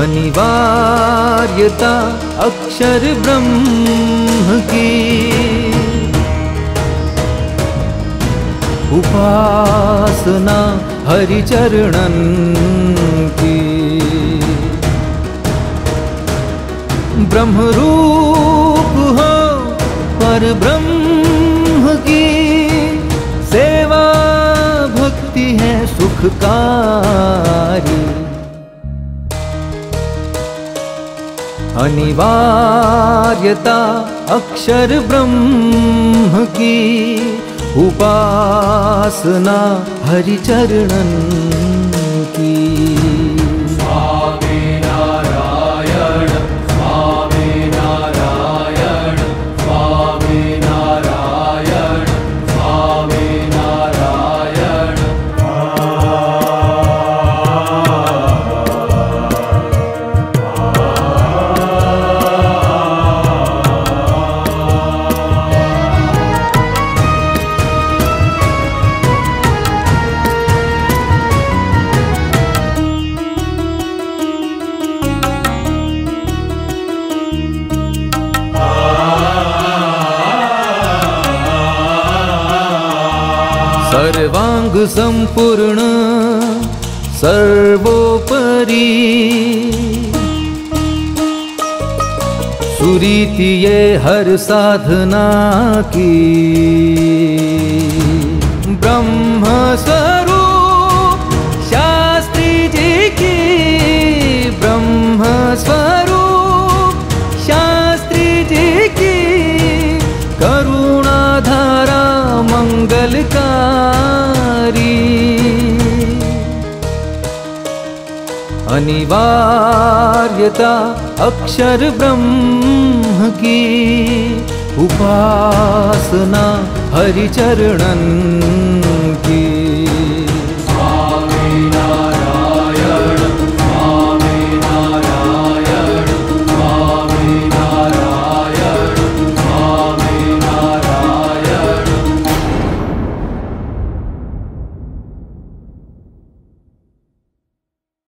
अनिवार्यता अक्षर ब्रह्म की, उपासना हरिचरणन की। ब्रह्मरूप हो पर ब्रह्म की सेवा, भक्ति है सुखकारी। अनिवार्यता अक्षर ब्रह्म की, उपासना हरिचरणन की। स्वामी नारायण स्वामी नारायण स्वामी नारायण स्वामी नारायण। सर्वांग संपूर्ण सर्वोपरि, सुरीति ये हर साधना की। ब्रह्म स्वरूप शास्त्री जी की, ब्रह्म स्वरूप शास्त्री जी की, करुणाधारा मंगलकारी। अनिवार्यता अक्षर ब्रह्म की, उपासना हरिचरणन की।